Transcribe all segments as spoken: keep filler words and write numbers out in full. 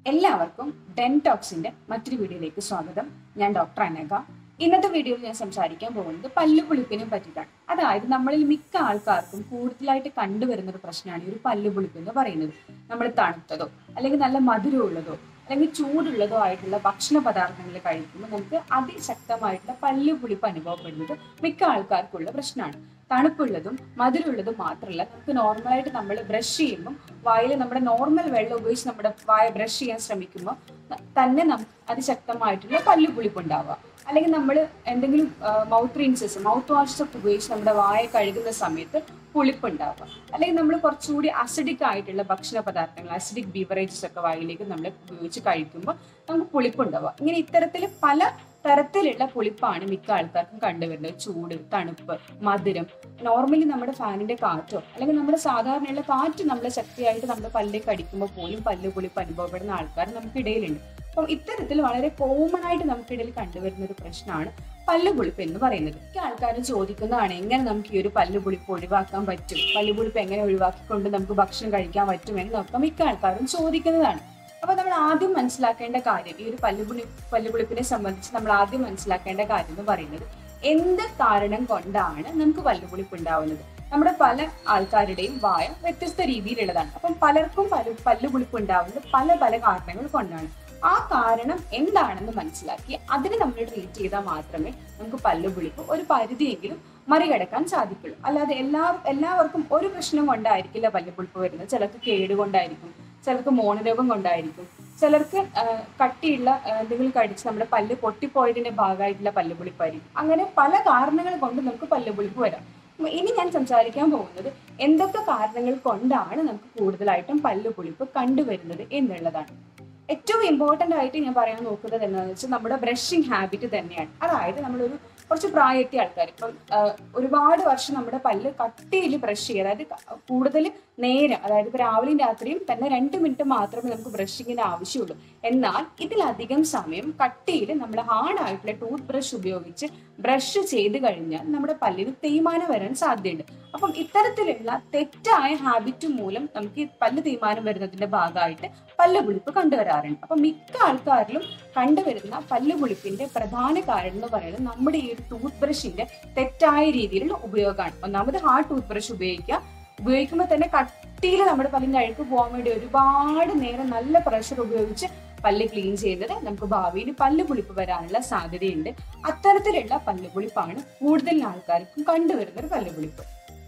എല്ലാവർക്കും ഡെൻടോക്സിന്റെ മറ്റൊരു വീഡിയോയിലേക്ക് സ്വാഗതം. ഞാൻ ഡോക്ടർ അനഘ. ഇന്നത്തെ വീഡിയോയിൽ ഞാൻ സംസാരിക്കാൻ പോകുന്നത് പല്ലുപുളിപ്പിനെ പറ്റിയിട്ടാണ്. അതായത് നമ്മളിൽ മിക്ക ആൾക്കാർക്കും കൂടുതലായിട്ട് കണ്ടുവരുന്ന ഒരു പ്രശ്നമാണ് ഈ ഒരു പല്ലുപുളിപ്പ് എന്ന് പറയുന്നത്. നമ്മൾ തണുത്തതോ അല്ലെങ്കിൽ നല്ല മധുരമുള്ളതോ അല്ലെങ്കിൽ ചൂടുള്ളതോ ആയിട്ടുള്ള ഭക്ഷണ പദാർത്ഥങ്ങൾ കഴിക്കുമ്പോൾ നമുക്ക് അതിശക്തമായിട്ടുള്ള പല്ലുപുളിപ്പ് അനുഭവപ്പെടുന്നത് മിക്ക ആൾക്കാർക്കുള്ള പ്രശ്നമാണ്. തണുപ്പുള്ളതും മധുരമുള്ളതും മാത്രമല്ല, നമുക്ക് നോർമലായിട്ട് നമ്മൾ ബ്രഷ് ചെയ്യുമ്പോൾ വായിൽ നമ്മുടെ നോർമൽ വെള്ളം ഉപയോഗിച്ച് നമ്മുടെ വായ ബ്രഷ് ചെയ്യാൻ ശ്രമിക്കുമ്പോൾ തന്നെ നമുക്ക് അതിശക്തമായിട്ടുള്ള പല്ലുപുളിപ്പ് ഉണ്ടാവുക. അല്ലെങ്കിൽ നമ്മൾ എന്തെങ്കിലും മൗത്ത് റിൻസസ് മൗത്ത് വാഷസ് ഒക്കെ ഉപയോഗിച്ച് നമ്മുടെ വായ കഴുകുന്ന സമയത്ത് പുളിപ്പ് ഉണ്ടാവുക. അല്ലെങ്കിൽ നമ്മൾ കുറച്ചുകൂടി അസിഡിക് ആയിട്ടുള്ള ഭക്ഷണ പദാർത്ഥങ്ങൾ അസിഡിക് ബീവറേജസ് ഒക്കെ വായിലേക്ക് നമ്മൾ ഉപയോഗിച്ച് കഴിക്കുമ്പോൾ നമുക്ക് പുളിപ്പ് ഉണ്ടാവുക. ഇങ്ങനെ ഇത്തരത്തിൽ പല തരത്തിലുള്ള പുളിപ്പാണ് മിക്ക ആൾക്കാർക്കും കണ്ടുവരുന്നത്. ചൂട്, തണുപ്പ്, മധുരം. നോർമലി നമ്മുടെ ഫാനിന്റെ കാറ്റോ അല്ലെങ്കിൽ നമ്മുടെ സാധാരണയുള്ള കാറ്റ് നമ്മളെ ശക്തിയായിട്ട് നമ്മുടെ പല്ലിലേക്ക് അടിക്കുമ്പോൾ പോലും പല്ല് പുളിപ്പ് അനുഭവപ്പെടുന്ന ആൾക്കാർ നമുക്കിടയിലുണ്ട്. അപ്പം ഇത്തരത്തിൽ വളരെ കോമൺ ആയിട്ട് നമുക്കിടയിൽ കണ്ടുവരുന്ന ഒരു പ്രശ്നമാണ് പല്ലുപുളിപ്പ് എന്ന് പറയുന്നത്. മിക്ക ആൾക്കാരും ചോദിക്കുന്നതാണ്, എങ്ങനെ നമുക്ക് ഈ ഒരു പല്ലുപുളിപ്പ് ഒഴിവാക്കാൻ പറ്റും, പല്ലുപുളിപ്പ് എങ്ങനെ ഒഴിവാക്കിക്കൊണ്ട് നമുക്ക് ഭക്ഷണം കഴിക്കാൻ പറ്റുമെന്ന് നോക്കാം മിക്ക ആൾക്കാരും ചോദിക്കുന്നതാണ്. അപ്പൊ നമ്മൾ ആദ്യം മനസ്സിലാക്കേണ്ട കാര്യം, ഈ ഒരു പല്ലുപുളി പല്ലുപുളിപ്പിനെ സംബന്ധിച്ച് നമ്മൾ ആദ്യം മനസ്സിലാക്കേണ്ട കാര്യം എന്ന് പറയുന്നത്, എന്ത് കാരണം കൊണ്ടാണ് നമുക്ക് പല്ലുപുളിപ്പ് ഉണ്ടാവുന്നത്. നമ്മുടെ പല ആൾക്കാരുടെയും വായ വ്യത്യസ്ത രീതിയിലുള്ളതാണ്. അപ്പം പലർക്കും പല പല്ലുപുളിപ്പ് ഉണ്ടാവുന്നത് പല പല കാരണങ്ങൾ കൊണ്ടാണ്. ആ കാരണം എന്താണെന്ന് മനസ്സിലാക്കി അതിനെ നമ്മൾ ട്രീറ്റ് ചെയ്താൽ മാത്രമേ നമുക്ക് പല്ലുപുളിപ്പ് ഒരു പരിധിയെങ്കിലും മറികടക്കാൻ സാധിക്കുള്ളൂ. അല്ലാതെ എല്ലാ എല്ലാവർക്കും ഒരു പ്രശ്നം കൊണ്ടായിരിക്കില്ല പല്ലുപുളിപ്പ് വരുന്നത്. ചിലർക്ക് കേടുകൊണ്ടായിരിക്കും, ചിലർക്ക് മോണരോഗം കൊണ്ടായിരിക്കും, ചിലർക്ക് കട്ടിയുള്ള എന്തെങ്കിലും കടിച്ച് നമ്മുടെ പല്ല് പൊട്ടിപ്പോയതിന്റെ ഭാഗമായിട്ടുള്ള പല്ലുപുളിപ്പായിരിക്കും. അങ്ങനെ പല കാരണങ്ങൾ കൊണ്ട് നമുക്ക് പല്ലുപുളിപ്പ് വരാം. ഇനി ഞാൻ സംസാരിക്കാൻ പോകുന്നത് എന്തൊക്കെ കാരണങ്ങൾ കൊണ്ടാണ് നമുക്ക് കൂടുതലായിട്ടും പല്ലുപുളിപ്പ് കണ്ടുവരുന്നത് എന്നുള്ളതാണ്. ഏറ്റവും ഇമ്പോർട്ടൻ്റ് ആയിട്ട് ഞാൻ പറയാൻ നോക്കുന്നത് എന്താണെന്ന് വെച്ചാൽ നമ്മുടെ ബ്രഷിങ് ഹാബിറ്റ് തന്നെയാണ്. അതായത് നമ്മളൊരു കുറച്ച് പ്രായത്തിയ ആൾക്കാർ ഇപ്പം ഒരുപാട് വർഷം നമ്മുടെ പല്ല് കട്ടിയിൽ ബ്രഷ് ചെയ്യുക, അതായത് കൂടുതൽ നേരം, അതായത് ഇപ്പം രാവിലെയും രാത്രിയും തന്നെ രണ്ട് മിനിറ്റ് മാത്രമേ നമുക്ക് ബ്രഷിങ്ങിന് ആവശ്യമുള്ളൂ. എന്നാൽ ഇതിലധികം സമയം കട്ടിയിൽ നമ്മൾ ഹാർഡായിട്ടുള്ള ടൂത്ത് ബ്രഷ് ഉപയോഗിച്ച് ബ്രഷ് ചെയ്ത് കഴിഞ്ഞാൽ നമ്മുടെ പല്ലിന് തേയ്മാനം വരാൻ സാധ്യതയുണ്ട്. അപ്പം ഇത്തരത്തിലുള്ള തെറ്റായ ഹാബിറ്റ് മൂലം നമുക്ക് പല്ല് തേയ്മാനം വരുന്നതിന്റെ ഭാഗമായിട്ട് പല്ലുപുളിപ്പ് കണ്ടുവരാറുണ്ട്. അപ്പൊ മിക്ക ആൾക്കാരിലും കണ്ടുവരുന്ന പല്ലുപുളിപ്പിന്റെ പ്രധാന കാരണം എന്ന് പറയുന്നത് നമ്മുടെ ഈ ഒരു ടൂത്ത് ബ്രഷിന്റെ തെറ്റായ രീതിയിലുള്ള ഉപയോഗമാണ്. ഒന്നാമത് ഹാർഡ് ടൂത്ത് ബ്രഷ് ഉപയോഗിക്കുക. ഉപയോഗിക്കുമ്പോൾ തന്നെ കട്ടിയിൽ നമ്മുടെ പല്ലിന്റെ അഴുക്ക് പോകാൻ വേണ്ടി ഒരുപാട് നേരം നല്ല പ്രഷർ ഉപയോഗിച്ച് പല്ല് ക്ലീൻ ചെയ്യുന്നത് നമുക്ക് ഭാവിയിൽ പല്ലുപുളിപ്പ് വരാനുള്ള സാധ്യതയുണ്ട്. അത്തരത്തിലുള്ള പല്ലുപുളിപ്പാണ് കൂടുതൽ ആൾക്കാർക്കും കണ്ടുവരുന്ന ഒരു പല്ലുപുളിപ്പ്.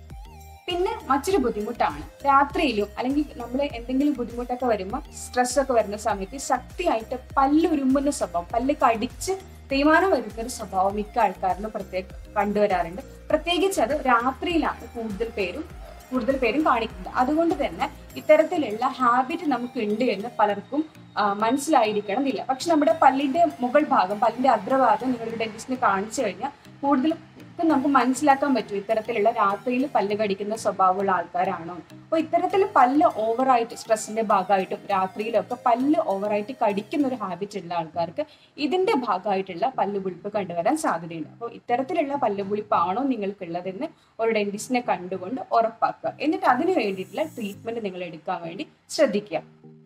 പിന്നെ മറ്റൊരു ബുദ്ധിമുട്ടാണ് രാത്രിയിലും അല്ലെങ്കിൽ നമ്മൾ എന്തെങ്കിലും ബുദ്ധിമുട്ടൊക്കെ വരുമ്പോൾ സ്ട്രെസ് ഒക്കെ വരുന്ന സമയത്ത് ശക്തിയായിട്ട് പല്ലുരുമ്പുന്ന സ്വഭാവം, പല്ല് കടിച്ച് തേയ്മാനം വരുന്ന ഒരു സ്വഭാവം മിക്ക ആൾക്കാരിലും പ്രത്യേകം കണ്ടുവരാറുണ്ട്. പ്രത്യേകിച്ച് അത് രാത്രിയിലാണ് കൂടുതൽ പേരും കൂടുതൽ പേരും കാണിക്കുന്നത്. അതുകൊണ്ട് തന്നെ ഇത്തരത്തിലുള്ള ഹാബിറ്റ് നമുക്ക് ഉണ്ട് എന്ന് പലർക്കും മനസ്സിലായിരിക്കണം എന്നില്ല. പക്ഷെ നമ്മുടെ പല്ലിന്റെ മുകൾ ഭാഗം, പല്ലിന്റെ അഗ്രഭാഗം നിങ്ങളുടെ ഡെന്റിസ്റ്റിനെ കാണിച്ചു കഴിഞ്ഞാൽ കൂടുതൽ നമുക്ക് മനസ്സിലാക്കാൻ പറ്റും ഇത്തരത്തിലുള്ള രാത്രിയിൽ പല്ല് കടിക്കുന്ന സ്വഭാവമുള്ള ആൾക്കാരാണോ. അപ്പൊ ഇത്തരത്തിൽ പല്ല് ഓവറായിട്ട് സ്ട്രെസ്സിന്റെ ഭാഗമായിട്ടും രാത്രിയിലൊക്കെ പല്ല് ഓവറായിട്ട് കടിക്കുന്ന ഒരു ഹാബിറ്റ് ഉള്ള ആൾക്കാർക്ക് ഇതിന്റെ ഭാഗമായിട്ടുള്ള പല്ലുപുളിപ്പ് കണ്ടുവരാൻ സാധ്യതയുണ്ട്. അപ്പോൾ ഇത്തരത്തിലുള്ള പല്ലുപുളിപ്പാണോ നിങ്ങൾക്കുള്ളതെന്ന് ഒരു ഡെന്റിസ്റ്റിനെ കണ്ടുകൊണ്ട് ഉറപ്പാക്കുക. എന്നിട്ട് അതിന് വേണ്ടിയിട്ടുള്ള ട്രീറ്റ്മെന്റ് നിങ്ങൾ എടുക്കാൻ വേണ്ടി ശ്രദ്ധിക്കുക.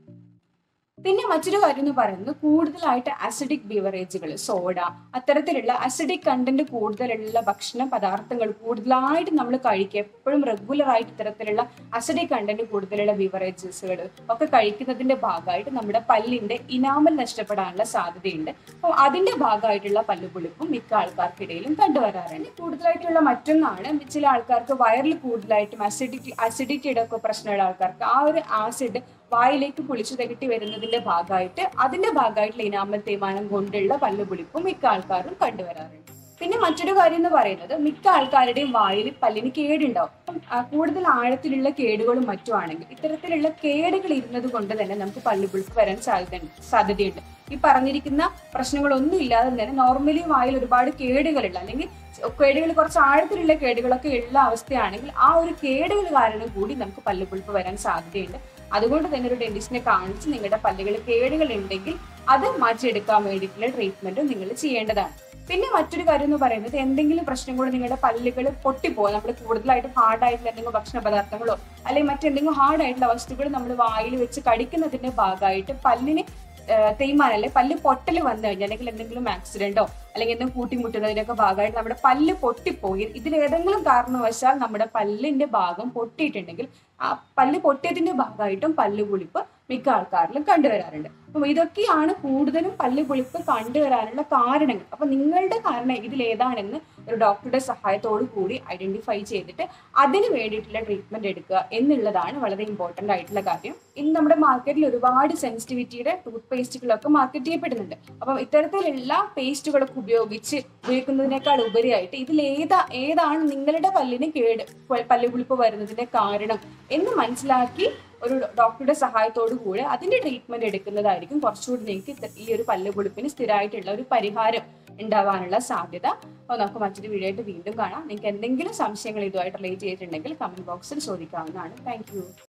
പിന്നെ മറ്റൊരു കാര്യം എന്ന് പറയുന്നത്, കൂടുതലായിട്ട് അസിഡിക് ബീവറേജുകൾ, സോഡ, അത്തരത്തിലുള്ള അസിഡിക് കണ്ടന്റ് കൂടുതലുള്ള ഭക്ഷണ പദാർത്ഥങ്ങൾ കൂടുതലായിട്ട് നമ്മൾ കഴിക്കുക. എപ്പോഴും റെഗുലർ ആയിട്ട് ഇത്തരത്തിലുള്ള അസിഡിക് കണ്ടന്റ് കൂടുതലുള്ള ബീവറേജസുകൾ ഒക്കെ കഴിക്കുന്നതിന്റെ ഭാഗമായിട്ട് നമ്മുടെ പല്ലിന്റെ ഇനാമൽ നഷ്ടപ്പെടാനുള്ള സാധ്യതയുണ്ട്. അപ്പോൾ അതിന്റെ ഭാഗമായിട്ടുള്ള പല്ലുപുളിപ്പും മിക്ക ആൾക്കാർക്കിടയിലും കണ്ടുവരാറുണ്ട്. കൂടുതലായിട്ടുള്ള മറ്റൊന്നാണ്, ചില ആൾക്കാർക്ക് വയറിൽ കൂടുതലായിട്ടും അസിഡിറ്റി അസിഡിറ്റിയുടെ ഒക്കെ പ്രശ്നമുള്ള ആൾക്കാർക്ക് ആ ഒരു ആസിഡ് വായിലേക്ക് പുളിച്ചു തകട്ടി വരുന്നതിന്റെ ഭാഗമായിട്ട് അതിന്റെ ഭാഗമായിട്ടുള്ള ഇനാമൽ തേയ്മാനം കൊണ്ടുള്ള പല്ലുപുളിപ്പും മിക്ക ആൾക്കാരും കണ്ടുവരാറുണ്ട്. പിന്നെ മറ്റൊരു കാര്യം എന്ന് പറയുന്നത്, മിക്ക ആൾക്കാരുടെയും വായിൽ പല്ലിന് കേടുണ്ടാവും. അപ്പം കൂടുതൽ ആഴത്തിലുള്ള കേടുകളും മറ്റുമാണെങ്കിൽ ഇത്തരത്തിലുള്ള കേടുകൾ ഇരുന്നത് കൊണ്ട് തന്നെ നമുക്ക് പല്ലുപുളിപ്പ് വരാൻ സാധ്യത സാധ്യതയുണ്ട്. ഈ പറഞ്ഞിരിക്കുന്ന പ്രശ്നങ്ങളൊന്നും ഇല്ലാതെ തന്നെ നോർമലി വായിൽ ഒരുപാട് കേടുകളുള്ള അല്ലെങ്കിൽ കേടുകൾ കുറച്ച് ആഴത്തിലുള്ള കേടുകളൊക്കെ ഉള്ള അവസ്ഥയാണെങ്കിൽ ആ ഒരു കേടുകൾ കാരണം കൂടി നമുക്ക് പല്ലുപുളിപ്പ് വരാൻ സാധ്യതയുണ്ട്. അതുകൊണ്ട് തന്നെ ഒരു ഡെന്റിസ്റ്റിനെ കാണിച്ച് നിങ്ങളുടെ പല്ലുകളിൽ കേടുകൾ ഉണ്ടെങ്കിൽ അത് മാറ്റിയെടുക്കാൻ വേണ്ടിയിട്ടുള്ള ട്രീറ്റ്മെന്റ് നിങ്ങൾ ചെയ്യേണ്ടതാണ്. പിന്നെ മറ്റൊരു കാര്യം എന്ന് പറയുന്നത്, എന്തെങ്കിലും പ്രശ്നം കൊണ്ട് നിങ്ങളുടെ പല്ലുകൾ പൊട്ടിപ്പോകും, നമ്മൾ കൂടുതലായിട്ട് ഹാർഡായിട്ടുള്ള എന്തെങ്കിലും ഭക്ഷണ പദാർത്ഥങ്ങളോ അല്ലെങ്കിൽ മറ്റെന്തെങ്കിലും ഹാർഡായിട്ടുള്ള വസ്തുക്കൾ നമ്മൾ വായിൽ വെച്ച് കടിക്കുന്നതിന്റെ ഭാഗമായിട്ട് പല്ലിന് തേയ്മാനം അല്ലെ പല്ല് പൊട്ടൽ വന്നു കഴിഞ്ഞാൽ അല്ലെങ്കിൽ എന്തെങ്കിലും ആക്സിഡന്റോ അല്ലെങ്കിൽ എന്തെങ്കിലും കൂട്ടിമുട്ടുന്നതിനൊക്കെ ഭാഗമായിട്ട് നമ്മുടെ പല്ല് പൊട്ടിപ്പോയി ഇതിലേതെങ്കിലും കാരണവശാൽ നമ്മുടെ പല്ലിന്റെ ഭാഗം പൊട്ടിയിട്ടുണ്ടെങ്കിൽ ആ പല്ല് പൊട്ടിയതിന്റെ ഭാഗമായിട്ടും പല്ലുപുളിപ്പ് മിക്ക ആൾക്കാരിലും കണ്ടുവരാറുണ്ട്. അപ്പം ഇതൊക്കെയാണ് കൂടുതലും പല്ലുപുളിപ്പ് കണ്ടുവരാനുള്ള കാരണങ്ങൾ. അപ്പൊ നിങ്ങളുടെ കാരണം ഇതിൽ ഏതാണെന്ന് ഒരു ഡോക്ടറുടെ സഹായത്തോടു കൂടി ഐഡന്റിഫൈ ചെയ്തിട്ട് അതിന് വേണ്ടിയിട്ടുള്ള ട്രീറ്റ്മെന്റ് എടുക്കുക എന്നുള്ളതാണ് വളരെ ഇമ്പോർട്ടന്റ് ആയിട്ടുള്ള കാര്യം. ഇന്ന് നമ്മുടെ മാർക്കറ്റിൽ ഒരുപാട് സെൻസിറ്റിവിറ്റിയുടെ ടൂത്ത് പേസ്റ്റുകളൊക്കെ മാർക്കറ്റ് ചെയ്യപ്പെടുന്നുണ്ട്. അപ്പം ഇത്തരത്തിലുള്ള പേസ്റ്റുകളൊക്കെ ഉപയോഗിച്ച് ഉപയോഗിക്കുന്നതിനേക്കാൾ ഉപരിയായിട്ട് ഇതിൽ ഏതാ ഏതാണ് നിങ്ങളുടെ പല്ലിന് കേട് പല്ലുപുളിപ്പ് വരുന്നതിന്റെ കാരണം എന്ന് മനസ്സിലാക്കി ഒരു ഡോക്ടറുടെ സഹായത്തോടു കൂടി അതിന്റെ ട്രീറ്റ്മെന്റ് എടുക്കുന്നതായിരിക്കും കുറച്ചുകൂടി നിങ്ങൾക്ക് ഈ ഒരു പല്ലുപുളിപ്പിന് സ്ഥിരമായിട്ടുള്ള ഒരു പരിഹാരം ഉണ്ടാവാനുള്ള സാധ്യത. അപ്പോൾ നമുക്ക് മറ്റൊരു വീഡിയോ ആയിട്ട് വീണ്ടും കാണാം. നിങ്ങൾക്ക് എന്തെങ്കിലും സംശയങ്ങൾ ഇതുമായിട്ട് റിലേറ്റ് ചെയ്തിട്ടുണ്ടെങ്കിൽ കമന്റ് ബോക്സിൽ ചോദിക്കാവുന്നതാണ്. Thank U.